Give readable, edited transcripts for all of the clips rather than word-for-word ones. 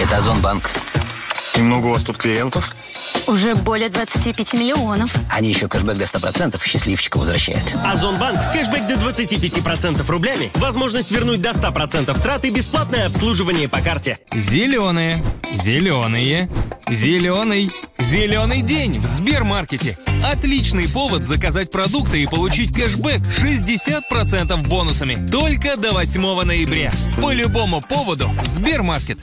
Это Озонбанк. И много у вас тут клиентов? Уже более 25 миллионов. Они еще кэшбэк до 100% счастливчика возвращают. Озонбанк. Кэшбэк до 25% рублями. Возможность вернуть до 100% трат и бесплатное обслуживание по карте. Зеленые, зеленые, зеленый, зеленый день в Сбермаркете. Отличный повод заказать продукты и получить кэшбэк 60% бонусами. Только до 8 ноября. По любому поводу Сбермаркет.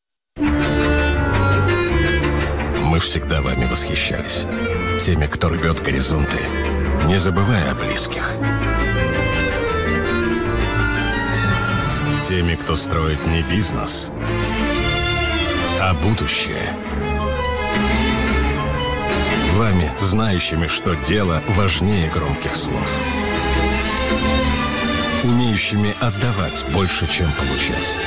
Мы всегда вами восхищались. Теми, кто рвет горизонты, не забывая о близких. Теми, кто строит не бизнес, а будущее. Вами, знающими, что дело важнее громких слов. Умеющими отдавать больше, чем получать.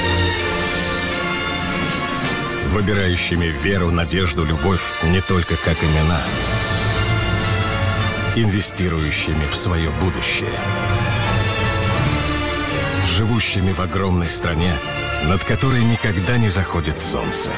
Выбирающими веру, надежду, любовь не только как имена. Инвестирующими в свое будущее. Живущими в огромной стране, над которой никогда не заходит солнце.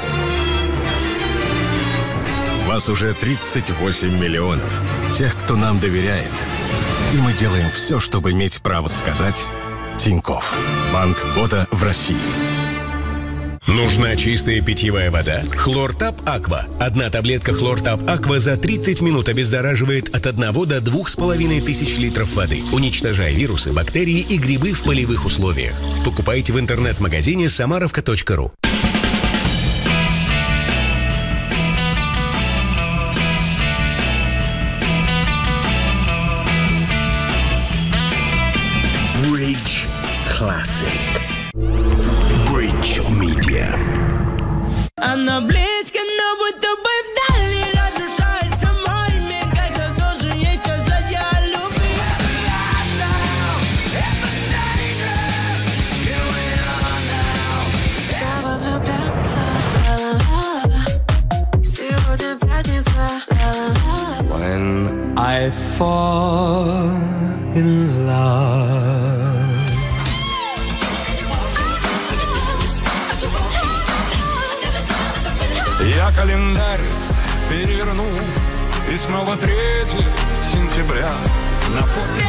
Вас уже 38 миллионов. Тех, кто нам доверяет. И мы делаем все, чтобы иметь право сказать «Тинькофф». Банк года в России. Нужна чистая питьевая вода? Хлортап Аква. Одна таблетка Хлортап Аква за 30 минут обеззараживает от 1 до 2,5 тысяч литров воды, уничтожая вирусы, бактерии и грибы в полевых условиях. Покупайте в интернет-магазине samarovka.ru. Bridge Classic. Bridge Media. Она близко, но будто бы вдали разрушается мой мир, хотя должен ей сказать я люблю. Добавлю пятца, сегодня пятница. When I fall in love. Я календарь переверну, и снова 3 сентября на фоне.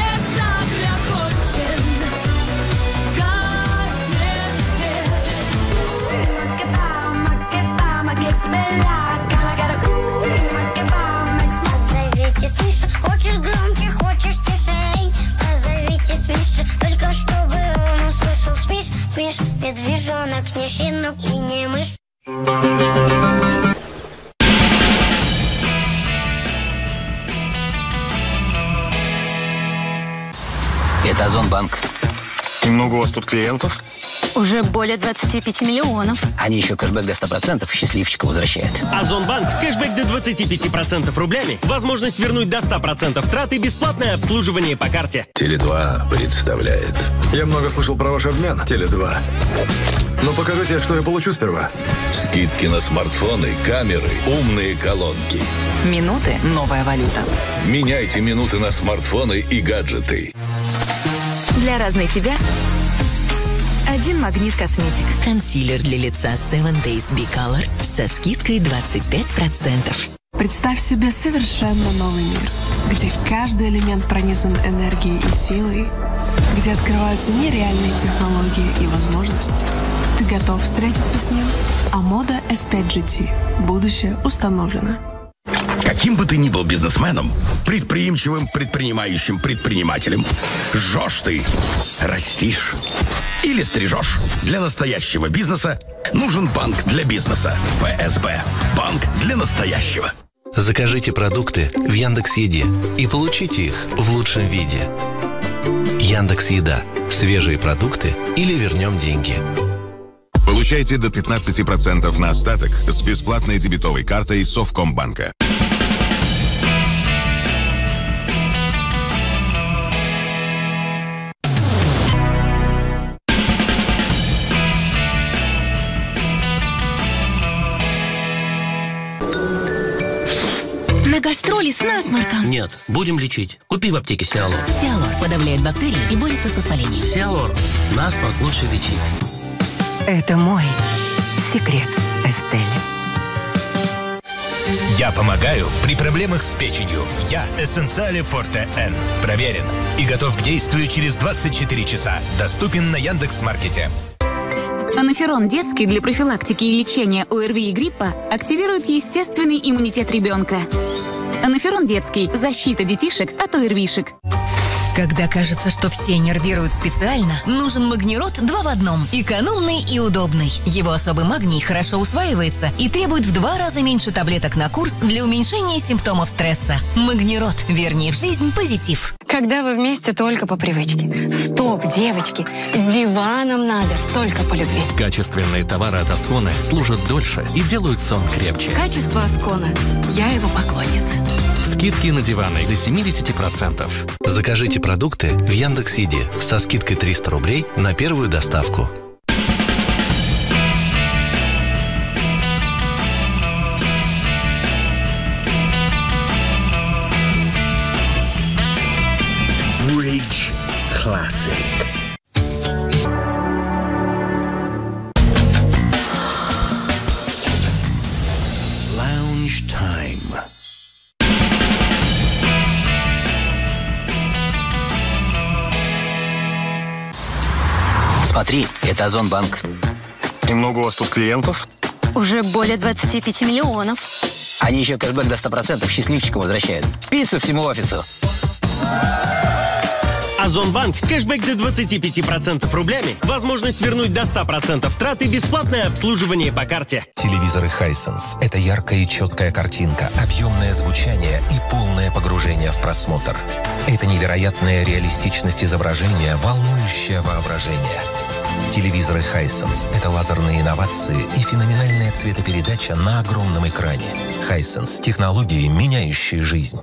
Позовите Смишу, хочешь громче, хочешь тише. Позовите Смишу, только чтобы он услышал. Смиш, Смиш, медвежонок, не щенок и не мышь. Это Озонбанк. И много у вас тут клиентов? Уже более 25 миллионов. Они еще кэшбэк до 100% счастливчика возвращают. Озонбанк. Кэшбэк до 25% рублями. Возможность вернуть до 100% трат и бесплатное обслуживание по карте. Теле2 представляет. Я много слышал про ваш обмен, Теле2. Но покажите, что я получу сперва. Скидки на смартфоны, камеры, умные колонки. Минуты – новая валюта. Меняйте минуты на смартфоны и гаджеты. Для разной тебя один Магнит Косметик. Консилер для лица 7 Days B-Color со скидкой 25%. Представь себе совершенно новый мир, где каждый элемент пронизан энергией и силой, где открываются нереальные технологии и возможности. Ты готов встретиться с ним? А мода S5 GT. Будущее установлено. Каким бы ты ни был бизнесменом, предприимчивым, предпринимающим предпринимателем, жжешь ты, растишь или стрижешь. Для настоящего бизнеса нужен банк для бизнеса. ПСБ. Банк для настоящего. Закажите продукты в Яндекс.Еде и получите их в лучшем виде. Яндекс.Еда. Свежие продукты или вернем деньги. Получайте до 15% на остаток с бесплатной дебетовой картой Совкомбанка. На гастроли с насморком. Нет, будем лечить. Купи в аптеке Сиалор. Сиалор подавляет бактерии и борется с воспалением. Сиалор. Насморк лучше лечить. Это мой секрет. Эстель. Я помогаю при проблемах с печенью. Я Эссенциале Форте Н. Проверен и готов к действию через 24 часа. Доступен на Яндекс.Маркете. Анаферон детский для профилактики и лечения ОРВИ и гриппа активирует естественный иммунитет ребенка. Анаферон детский. Защита детишек от ОРВИшек. Когда кажется, что все нервируют специально, нужен Магнирот 2 в 1. Экономный и удобный. Его особый магний хорошо усваивается и требует в 2 раза меньше таблеток на курс для уменьшения симптомов стресса. Магнирот. Вернее в жизнь позитив. Когда вы вместе только по привычке. Стоп, девочки, с диваном надо только по любви. Качественные товары от Аскона служат дольше и делают сон крепче. Качество Аскона. Я его поклонница. Скидки на диваны до 70%. Закажите продукты в Яндекс.Еде со скидкой 300 рублей на первую доставку. Bridge Classic. Lounge Time. Смотри, это Озонбанк. И много у вас тут клиентов? Уже более 25 миллионов. Они еще кэшбэк до 100% счастливчикам возвращают. Пиццу всему офису. Озонбанк. Кэшбэк до 25% рублями. Возможность вернуть до 100% трат и бесплатное обслуживание по карте. Телевизоры Hisense – это яркая и четкая картинка, объемное звучание и полное погружение в просмотр. Это невероятная реалистичность изображения, волнующее воображение. Телевизоры Hisense – это лазерные инновации и феноменальная цветопередача на огромном экране. Hisense – технологии, меняющие жизнь.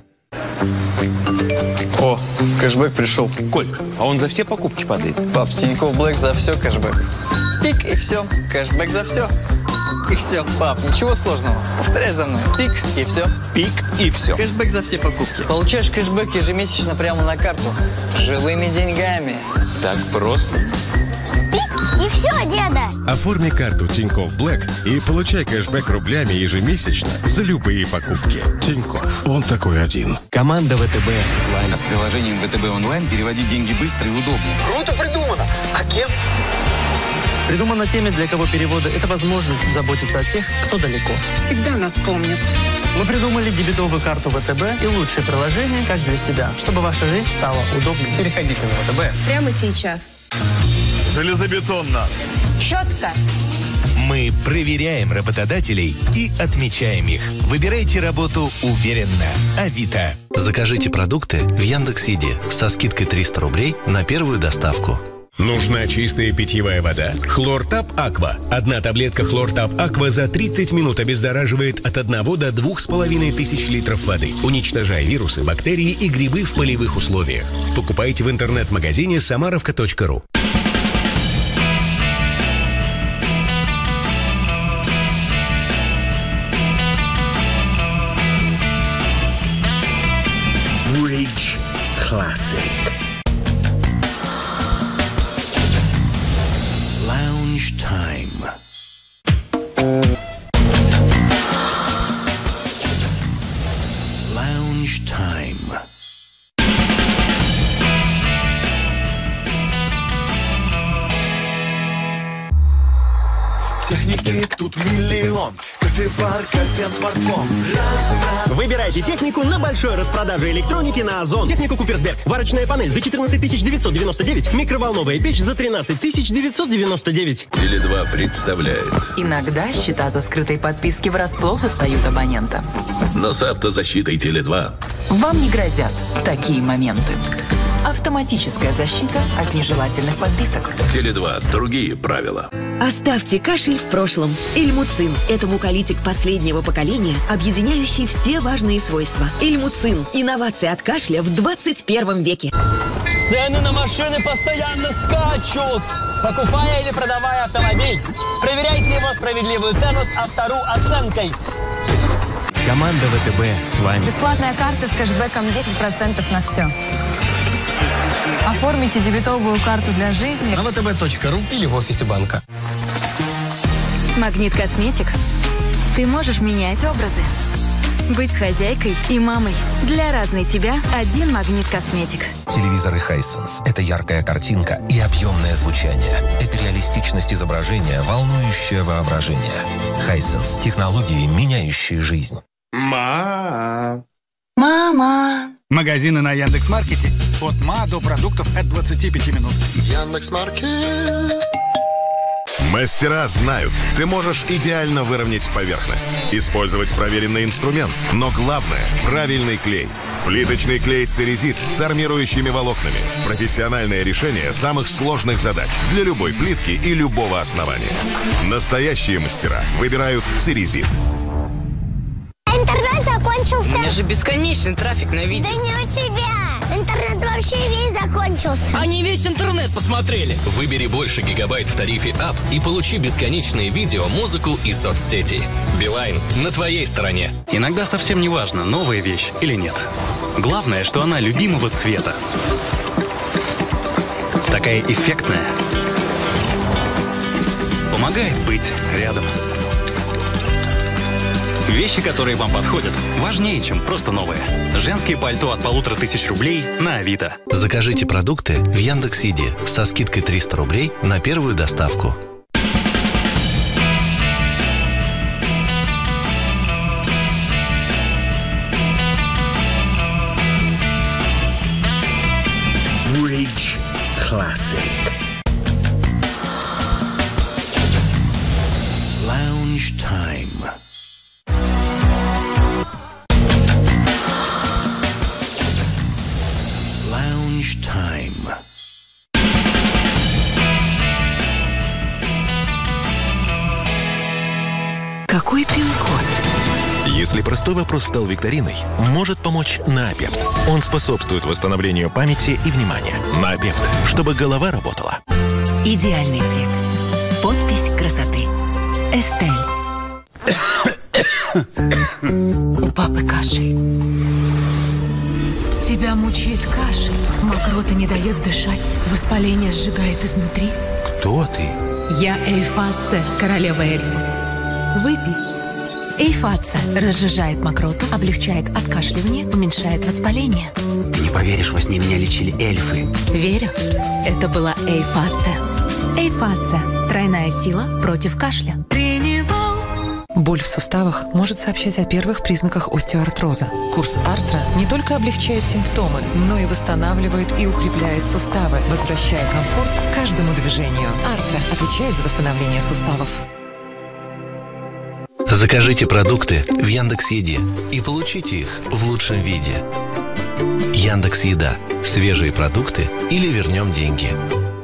О, кэшбэк пришел. Коль, а он за все покупки падает? Пап, Тинькофф Блэк за все кэшбэк. Пик и все. Кэшбэк за все. И все. Пап, ничего сложного. Повторяй за мной. Пик и все. Пик и все. Кэшбэк за все покупки. Получаешь кэшбэк ежемесячно прямо на карту. Живыми деньгами. Так просто. И все, деда. Оформи карту Тинькофф Блэк и получай кэшбэк рублями ежемесячно за любые покупки. Тинькофф. Он такой один. Команда ВТБ с вами. С приложением ВТБ онлайн переводить деньги быстро и удобно. Круто придумано. А кем? Придумано теми, для кого переводы – это возможность заботиться о тех, кто далеко. Всегда нас помнят. Мы придумали дебетовую карту ВТБ и лучшее приложение как для себя, чтобы ваша жизнь стала удобнее. Переходите на ВТБ. Прямо сейчас. Железобетонно. Четко. Мы проверяем работодателей и отмечаем их. Выбирайте работу уверенно. Авито. Закажите продукты в Яндекс.Еде со скидкой 300 рублей на первую доставку. Нужна чистая питьевая вода? Хлортап Аква. Одна таблетка Хлортап Аква за 30 минут обеззараживает от 1 до 2,5 тысяч литров воды, уничтожая вирусы, бактерии и грибы в полевых условиях. Покупайте в интернет-магазине samarovka.ru. Bridge Classic. Lounge Time. Lounge Time. Техники тут миллион. Кофеварка, фен, смартфон. Выбирайте технику на большой распродаже электроники на Озон. Технику Куперсберг. Варочная панель за 14 999. Микроволновая печь за 13 999. Теле2 представляет. Иногда счета за скрытой подписки врасплох застают абонента. Но с автозащитой Теле2 Вам не грозят такие моменты. Автоматическая защита от нежелательных подписок. Теле2. Другие правила. Оставьте кашель в прошлом. Эльмуцин – это муколитик последнего поколения, объединяющий все важные свойства. Эльмуцин – инновация от кашля в 21 веке. Цены на машины постоянно скачут. Покупая или продавая автомобиль, проверяйте его справедливую цену с автору оценкой. Команда ВТБ с вами. Бесплатная карта с кэшбэком 10% на все. Оформите дебетовую карту для жизни на vtb.ru или в офисе банка. С Магнит Косметик Ты можешь менять образы. Быть хозяйкой и мамой. Для разной тебя один Магнит Косметик. Телевизоры Hisense – это яркая картинка и объемное звучание. Это реалистичность изображения, волнующее воображение. Hisense – технологии, меняющие жизнь. Мама. Магазины на Яндекс.Маркете. От ма до продуктов от 25 минут. Яндекс.Маркет. Мастера знают, ты можешь идеально выровнять поверхность, использовать проверенный инструмент, но главное – правильный клей. Плиточный клей «Церезит» с армирующими волокнами. Профессиональное решение самых сложных задач для любой плитки и любого основания. Настоящие мастера выбирают «Церезит». Интернет закончился. У меня же бесконечный трафик на видео. Да не у тебя. Интернет вообще весь закончился. Они весь интернет посмотрели. Выбери больше гигабайт в тарифе АП и получи бесконечные видео, музыку и соцсети. Билайн на твоей стороне. Иногда совсем не важно, новая вещь или нет. Главное, что она любимого цвета. Такая эффектная. Помогает быть рядом. Вещи, которые вам подходят, важнее, чем просто новые. Женские пальто от 1500 рублей на Авито. Закажите продукты в Яндекс.Еде со скидкой 300 рублей на первую доставку. Bridge Classic. Lounge Time. Какой пин-код? Если простой вопрос стал викториной, может помочь Наопепт. Он способствует восстановлению памяти и внимания. Наопепт, чтобы голова работала. Идеальный цвет. Подпись красоты. Эстель. У папы кашель. Тебя мучает кашель. Мокрота не дает дышать. Воспаление сжигает изнутри. Кто ты? Я Эйфация, королева эльфов. Выпей. Эйфация разжижает мокроту, облегчает откашливание, уменьшает воспаление. Не поверишь, во сне меня лечили эльфы. Верю. Это была Эйфация. Эйфация. Тройная сила против кашля. Боль в суставах может сообщать о первых признаках остеоартроза. Курс Артра не только облегчает симптомы, но и восстанавливает и укрепляет суставы, возвращая комфорт каждому движению. Артра отвечает за восстановление суставов. Закажите продукты в Яндекс.Еде и получите их в лучшем виде. Яндекс.Еда. Свежие продукты или вернем деньги.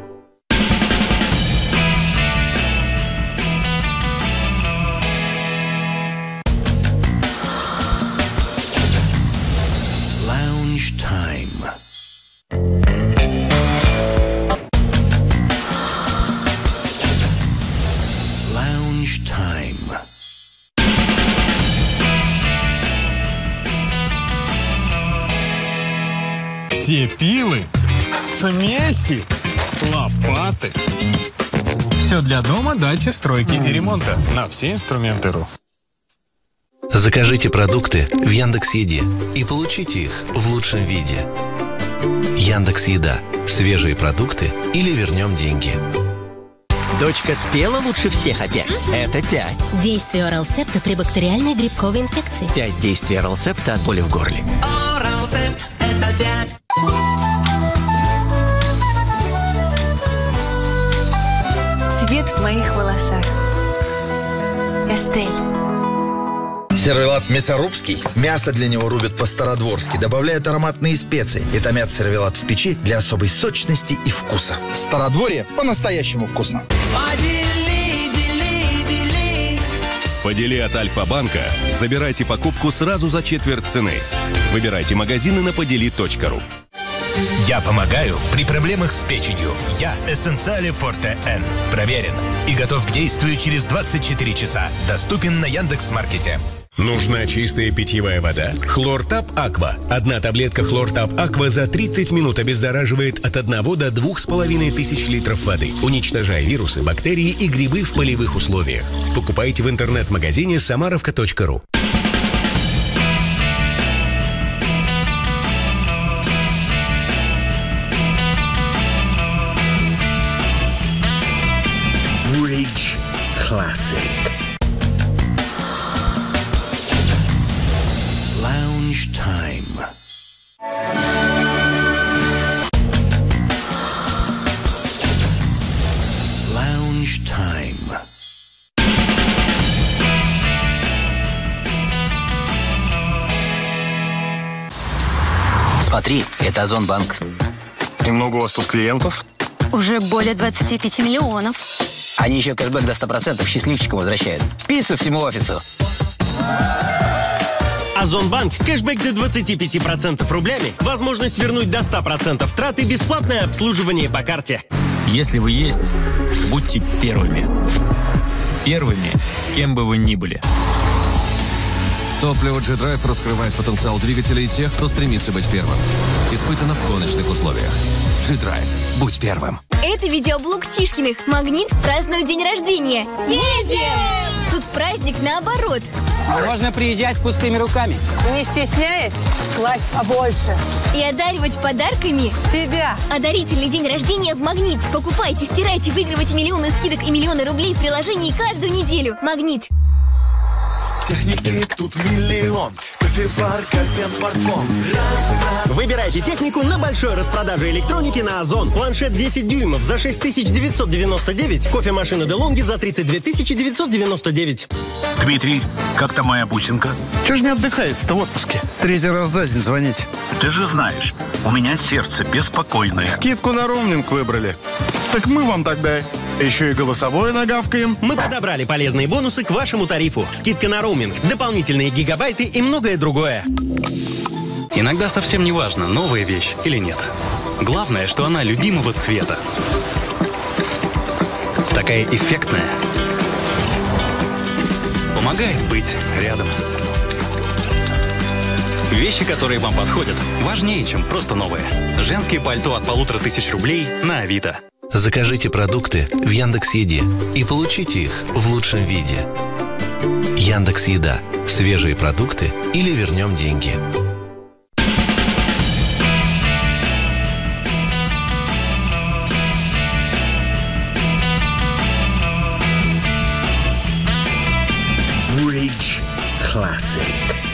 Все пилы, смеси, лопаты. Все для дома, дачи, стройки и ремонта. На все инструменты.ру. Закажите продукты в Яндекс.Еде и получите их в лучшем виде. Яндекс.Еда. Свежие продукты или вернем деньги. Дочка спела лучше всех опять. Это 5. Действие Оралсепта при бактериальной грибковой инфекции. 5 действий Оралсепта от боли в горле. Оралсепт – это 5. Цвет в моих волосах. Эстель. Сервелат мясорубский. Мясо для него рубят по-стародворски, добавляют ароматные специи и томят сервелат в печи для особой сочности и вкуса. Стародворье по-настоящему вкусно. С «Подели» от Альфа-банка забирайте покупку сразу за четверть цены. Выбирайте магазины на podeli.ru. Я помогаю при проблемах с печенью. Я Эссенциале Форте Н. Проверен и готов к действию через 24 часа. Доступен на Яндекс.Маркете. Нужна чистая питьевая вода? Хлортап Аква. Одна таблетка Хлортап Аква за 30 минут обеззараживает от 1 до 2,5 тысяч литров воды, уничтожая вирусы, бактерии и грибы в полевых условиях. Покупайте в интернет-магазине samarovka.ru. Bridge Classic. Lounge time. Lounge time. Смотри, это Озонбанк. И много у вас тут клиентов? Уже более 25 миллионов. Они еще кэшбэк до 100% счастливчикам возвращают. Пиццу всему офису. Озонбанк. Кэшбэк до 25% рублями. Возможность вернуть до 100% трат и бесплатное обслуживание по карте. Если вы есть, будьте первыми. Первыми, кем бы вы ни были. Топливо G-Drive раскрывает потенциал двигателей тех, кто стремится быть первым. Испытано в гоночных условиях. G-Drive. Будь первым. Это видеоблог Тишкиных. Магнит празднует день рождения. Едем! Тут праздник наоборот. Можно приезжать с пустыми руками. Не стесняясь, класть побольше. И одаривать подарками себя. Одарительный день рождения в Магнит. Покупайте, стирайте, выигрывайте миллионы скидок и миллионы рублей в приложении каждую неделю. Магнит. Техники тут миллион. Кофеварка, фен, смартфон. Выбирайте технику на большой распродаже электроники на Озон. Планшет 10 дюймов за 6999. Кофемашина DeLonghi за 32 999. Дмитрий, как там моя бусинка? Чего ж не отдыхаете-то в отпуске? 3-й раз за день звоните. Ты же знаешь, у меня сердце беспокойное. Скидку на роуминг выбрали. Так мы вам тогда еще и голосовое нагавкаем. Мы подобрали полезные бонусы к вашему тарифу. Скидка на роуминг, дополнительные гигабайты и многое другое. Иногда совсем не важно, новая вещь или нет. Главное, что она любимого цвета. Такая эффектная. Помогает быть рядом. Вещи, которые вам подходят, важнее, чем просто новые. Женские пальто от 1500 рублей на Авито. Закажите продукты в Яндекс.Еде и получите их в лучшем виде. Яндекс.Еда. Свежие продукты или вернем деньги. Bridge Classic.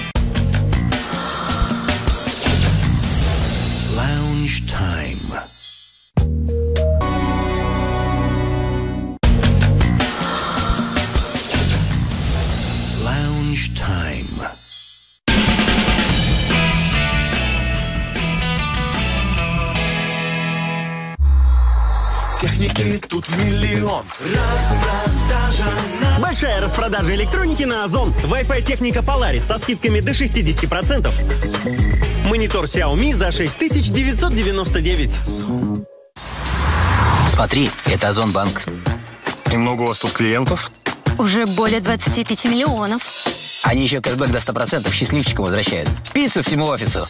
Lounge time. Lounge time. Техники тут миллион. Распродажа на... Большая распродажа электроники на Озон. Wi-Fi техника Polaris со скидками до 60%. Монитор Xiaomi за 6999. Смотри, это Озонбанк. И много у вас тут клиентов? Уже более 25 миллионов. Они еще кэшбэк до 100% счастливчикам возвращают. Пиццу всему офису.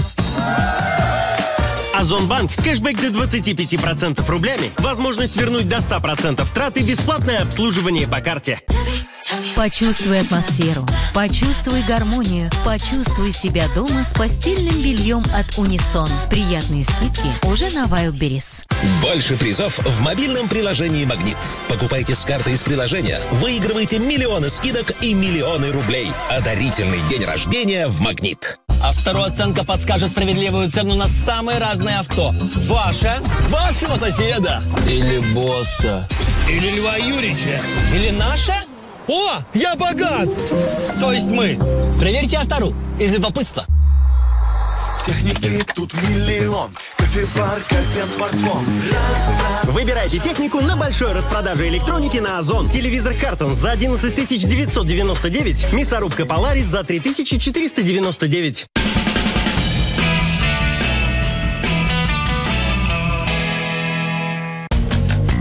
Озонбанк. Кэшбэк до 25% рублями. Возможность вернуть до 100% трат и бесплатное обслуживание по карте. Почувствуй атмосферу, почувствуй гармонию, почувствуй себя дома с постельным бельем от Унисон. Приятные скидки уже на Wildberries. Больше призов в мобильном приложении «Магнит». Покупайте с карты из приложения, выигрывайте миллионы скидок и миллионы рублей. Одарительный день рождения в «Магнит». А вторая оценка подскажет справедливую цену на самые разные авто. Ваша, вашего соседа. Или босса. Или Льва Юрьевича. Или наша. О, я богат! То есть мы. Проверьте автору из любопытства. Техники тут миллион. Кофеварка, фен, смартфон. Выбирайте технику на большой распродаже электроники на Озон. Телевизор Хартон за 11 999. Мясорубка Polaris за 3499.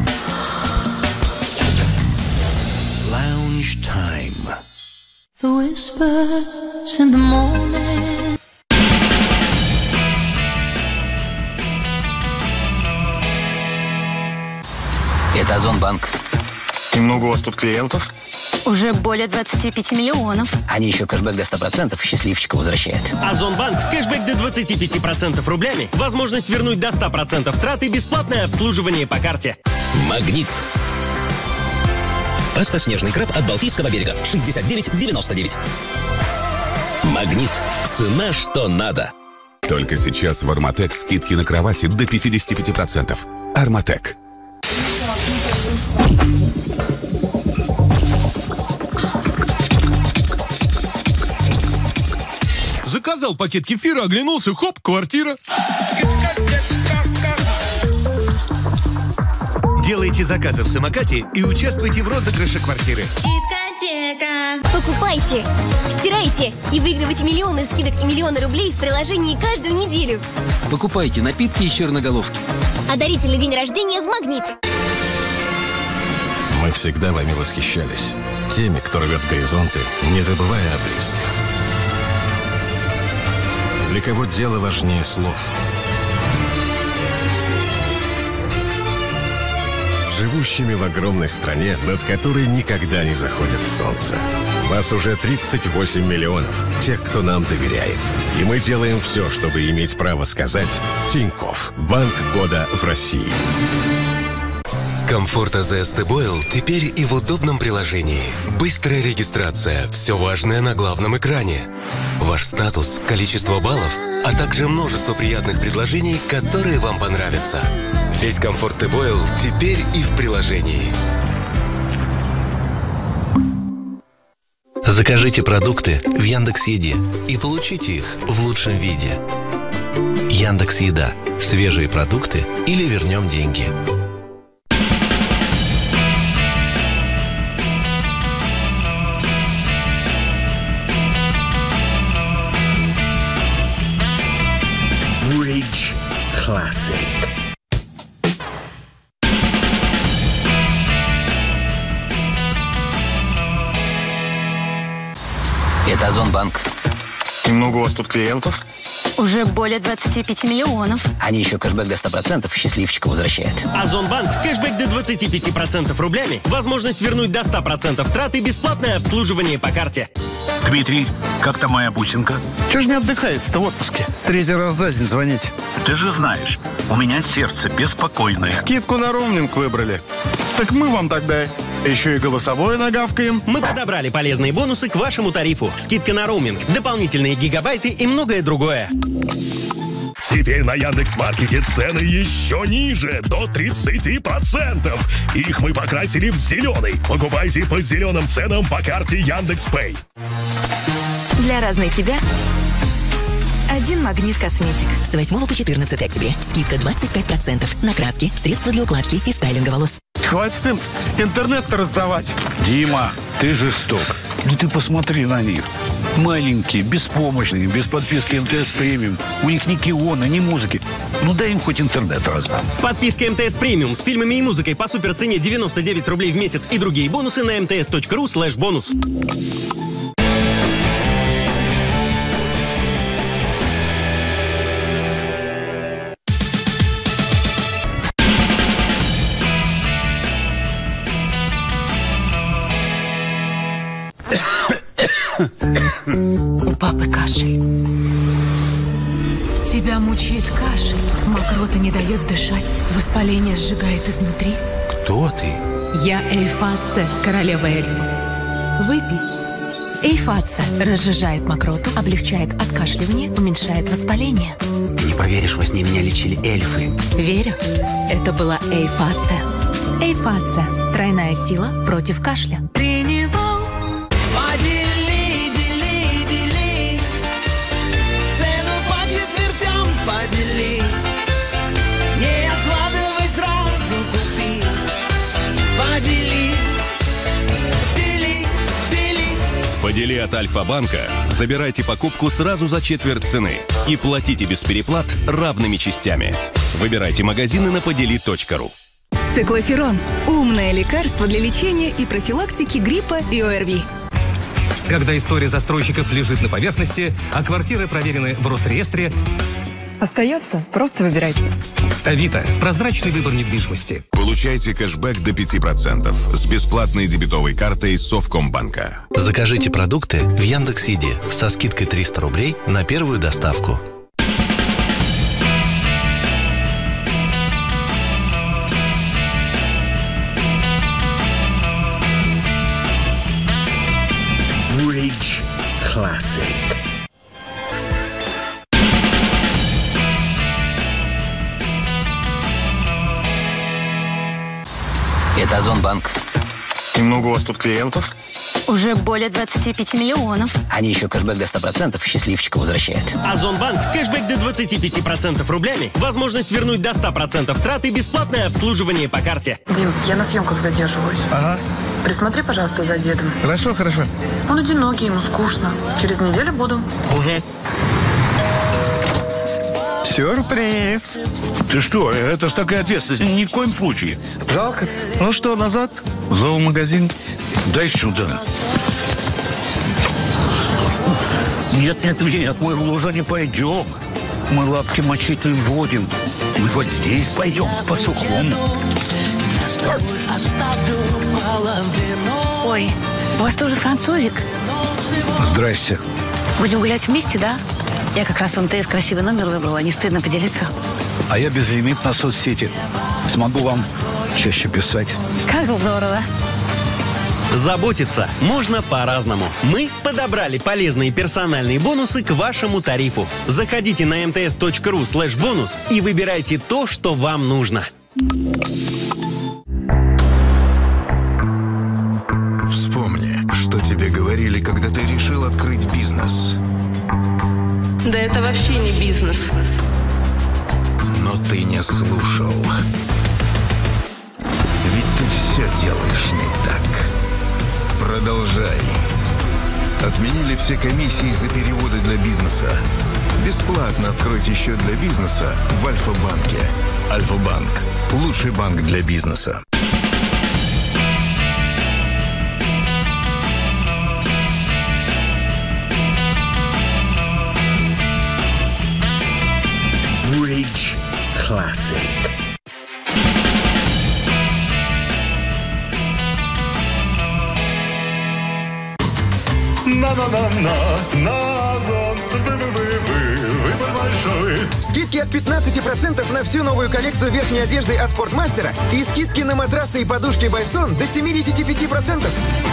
Lounge time. The whispers in the morning. Это Озонбанк. И много у вас тут клиентов? Уже более 25 миллионов. Они еще кэшбэк до 100% счастливчика возвращают. Озонбанк. Кэшбэк до 25% рублями. Возможность вернуть до 100% траты. Бесплатное обслуживание по карте. Магнит. Паста «Снежный краб» от Балтийского берега. 69,99. Магнит. Цена, что надо. Только сейчас в Арматек скидки на кровати до 55%. Арматек. Заказал пакет кефира, оглянулся, хоп, квартира. Делайте заказы в самокате и участвуйте в розыгрыше квартиры. Покупайте, стирайте и выигрывайте миллионы скидок и миллионы рублей в приложении каждую неделю. Покупайте напитки и черноголовки. Одарительный день рождения в Магнит. Мы всегда вами восхищались. Теми, кто рвет горизонты, не забывая о близких. Для кого дело важнее слов. Живущими в огромной стране, над которой никогда не заходит солнце. Вас уже 38 миллионов, тех, кто нам доверяет. И мы делаем все, чтобы иметь право сказать: Тинькофф, банк года в России. Комфорт АЗС T-Boil теперь и в удобном приложении. Быстрая регистрация, все важное на главном экране. Ваш статус, количество баллов, а также множество приятных предложений, которые вам понравятся. Весь комфорт T-Boil теперь и в приложении. Закажите продукты в Яндекс.Еде и получите их в лучшем виде. Яндекс.Еда. Свежие продукты или вернем деньги. Bridge Classic. Это Озонбанк. И много у вас тут клиентов? Уже более 25 миллионов. Они еще кэшбэк до 100% счастливчика возвращают. Озонбанк. Кэшбэк до 25% рублями. Возможность вернуть до 100% траты. Бесплатное обслуживание по карте. Дмитрий, как там моя бусинка? Чего ж не отдыхается-то в отпуске? 3-й раз за день звонить. Ты же знаешь, у меня сердце беспокойное. Скидку на роуминг выбрали. Так мы вам тогда еще и голосовое нагавкаем. Мы подобрали полезные бонусы к вашему тарифу. Скидка на роуминг, дополнительные гигабайты и многое другое. Теперь на Яндекс.Маркете цены еще ниже, до 30%. Их мы покрасили в зеленый. Покупайте по зеленым ценам по карте Яндекс.Пэй. Для разной тебя один Магнит Косметик. С 8 по 14 октября. Скидка 25% на краски, средства для укладки и стайлинга волос. Хватит им интернет-то раздавать. Дима, ты жесток. Да ты посмотри на них. Маленькие, беспомощные, без подписки МТС Премиум. У них ни кино, ни музыки. Ну дай им хоть интернет раздам. Подписка МТС Премиум с фильмами и музыкой по суперцене 99 рублей в месяц и другие бонусы на mts.ru/бонус. У папы кашель. Тебя мучает кашель. Мокрота не дает дышать. Воспаление сжигает изнутри. Кто ты? Я Эйфация, королева эльфов. Выпей. Эйфация разжижает мокроту, облегчает откашливание, уменьшает воспаление. Ты не поверишь, во сне меня лечили эльфы. Верю. Это была Эйфация. Эйфация. Тройная сила против кашля. Подели, не откладывай, сразу купи. Подели, дели. С «Подели» от Альфа-банка забирайте покупку сразу за четверть цены и платите без переплат равными частями. Выбирайте магазины на podeli.ru. Циклоферон. Умное лекарство для лечения и профилактики гриппа и ОРВИ. Когда история застройщиков лежит на поверхности, а квартиры проверены в Росреестре. Остается просто выбирать. Авито. Прозрачный выбор недвижимости. Получайте кэшбэк до 5% с бесплатной дебетовой картой Совкомбанка. Закажите продукты в Яндекс.Еде со скидкой 300 рублей на первую доставку. Rage Classic. Это Озонбанк. И много у вас тут клиентов? Уже более 25 миллионов. Они еще кэшбэк до 100% счастливчика возвращают. Озонбанк. Кэшбэк до 25% рублями. Возможность вернуть до 100% трат и бесплатное обслуживание по карте. Дим, я на съемках задерживаюсь. Ага. Присмотри, пожалуйста, за дедом. Хорошо, хорошо. Он одинокий, ему скучно. Через неделю буду. Уже. Сюрприз. Ты что, это ж такая ответственность. Ни в коем случае. Жалко. Ну что, назад? В зоомагазин. Дай сюда. Нет, мы в лужу не пойдем. Мы лапки мочить не будем. Мы вот здесь пойдем, по сухому. Ой, у вас тоже французик? Здрасте. Будем гулять вместе, да? Я как раз в МТС красивый номер выбрала, не стыдно поделиться. А я безлимит на соцсети. Смогу вам чаще писать. Как здорово. Заботиться можно по-разному. Мы подобрали полезные персональные бонусы к вашему тарифу. Заходите на mts.ru/бонус и выбирайте то, что вам нужно. Вспомни, что тебе говорили, когда ты решил открыть бизнес. Да это вообще не бизнес. Но ты не слушал. Ведь ты все делаешь не так. Продолжай. Отменили все комиссии за переводы для бизнеса. Бесплатно откройте счет для бизнеса в Альфа-банке. Альфа-банк. Лучший банк для бизнеса. Rage Classic. Выбор большой. Скидки от 15% на всю новую коллекцию верхней одежды от Спортмастера и скидки на матрасы и подушки Байсон до 75%.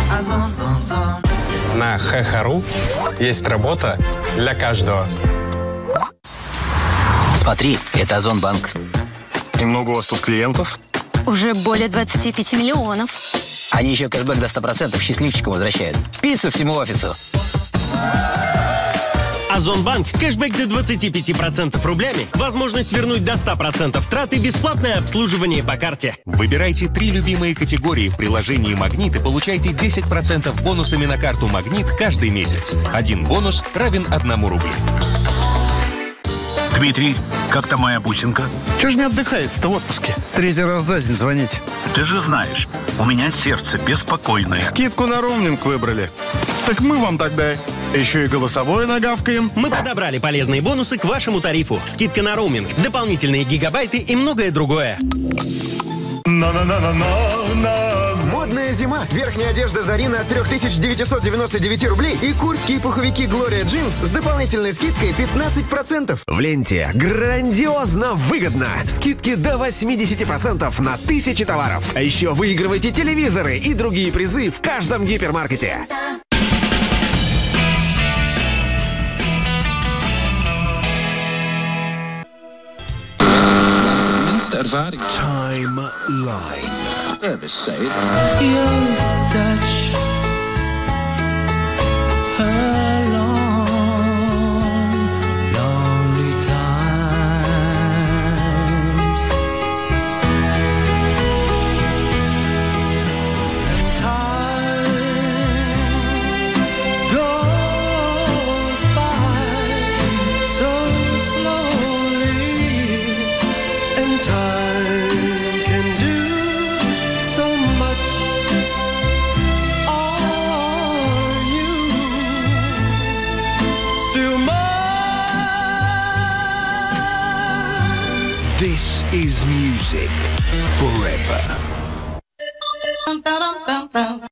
На ХХРУ есть работа для каждого. Смотри, это Озонбанк. И много у вас тут клиентов? Уже более 25 миллионов. Они еще кэшбэк до 100% счастливчика возвращают. Пиццу всему офису. Озонбанк. Кэшбэк до 25% рублями. Возможность вернуть до 100% трат и бесплатное обслуживание по карте. Выбирайте 3 любимые категории в приложении «Магнит» и получайте 10% бонусами на карту «Магнит» каждый месяц. Один бонус равен 1 рублю. Дмитрий, как там моя бусинка? Чего ж не отдыхаете-то в отпуске? 3-й раз за день звоните. Ты же знаешь, у меня сердце беспокойное. Скидку на роуминг выбрали. Так мы вам тогда еще и голосовое нагавкаем. Мы подобрали полезные бонусы к вашему тарифу. Скидка на роуминг, дополнительные гигабайты и многое другое. Модная зима. Верхняя одежда Зарина от 3999 рублей и куртки и пуховики Gloria Jeans с дополнительной скидкой 15%. В ленте грандиозно выгодно. Скидки до 80% на 1000 товаров. А еще выигрывайте телевизоры и другие призы в каждом гипермаркете. Timeline. Your touch. All down, down.